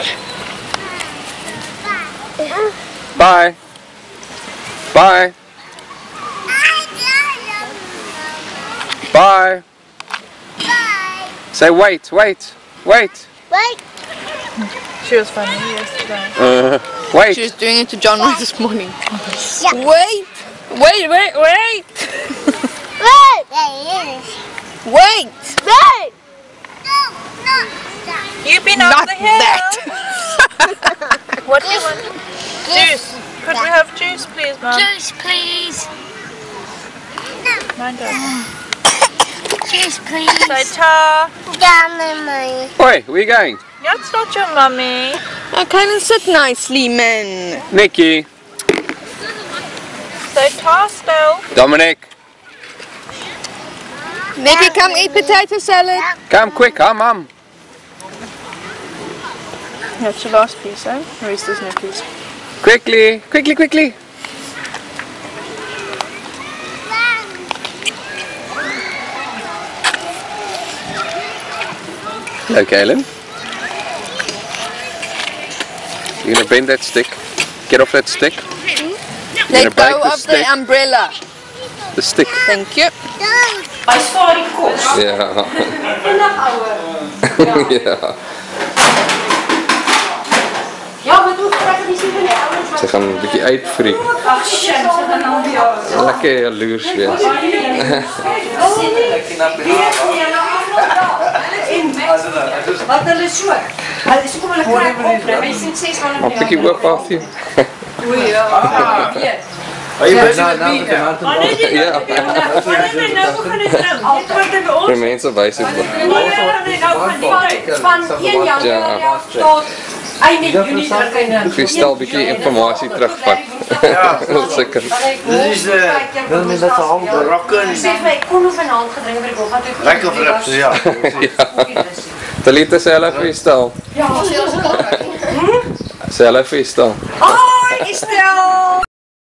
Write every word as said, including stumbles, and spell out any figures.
Bye. Bye. Bye. Say wait, wait, wait. Wait. She was funny yesterday. Uh, wait. She was doing it to John this morning. Yeah. Wait! Wait, wait, wait! Wait. Wait! Wait. You've been Not up the hill. that! What do you want? Juice. Could we have juice, please, Mum? Juice, please. Mind us. Juice, please. Say ta. Down in my. Oi, where are you going? That's not your mummy. I can't sit nicely, man. Nikki. Say ta still. Dominic. Nikki, come eat potato salad. Come quick, huh, Mum? That's your last piece, eh? The rest is Nikki's. Quickly, quickly, quickly. Hello, Kaylin. You're gonna bend that stick. Get off that stick. You're Let gonna break go the of stick. the umbrella. The stick. Thank you. I saw die kos. Yeah. Eendag ouer. Ja. Ja, maar toen krijg je die sewe nie ouens. Ze gaan een beetje uitfriek. Ag shit, ze gaan nou weer. Lekker jaloers wees. Wat hulle so. Hulle is kom hulle kry op. Hulle sien ses man Maar op. pikkie oop af hier. Oei ja. Weet. Are you busy with me now? Ja. Vir mense wys dit. Van een Januarie tot einde Junie druk hy nou. Ek stel 'n bietjie informasie terugvat. Ja. Seker. Dit is de... Wil men dat al de rokken... Sê vir my, kon nog vanaand gedrink by die kol, want ek Lekker vrips, ja. Ja. Talita sê hulle vir stel. Ja, sê ons Sê hulle vir stel. Hoi, Estelle.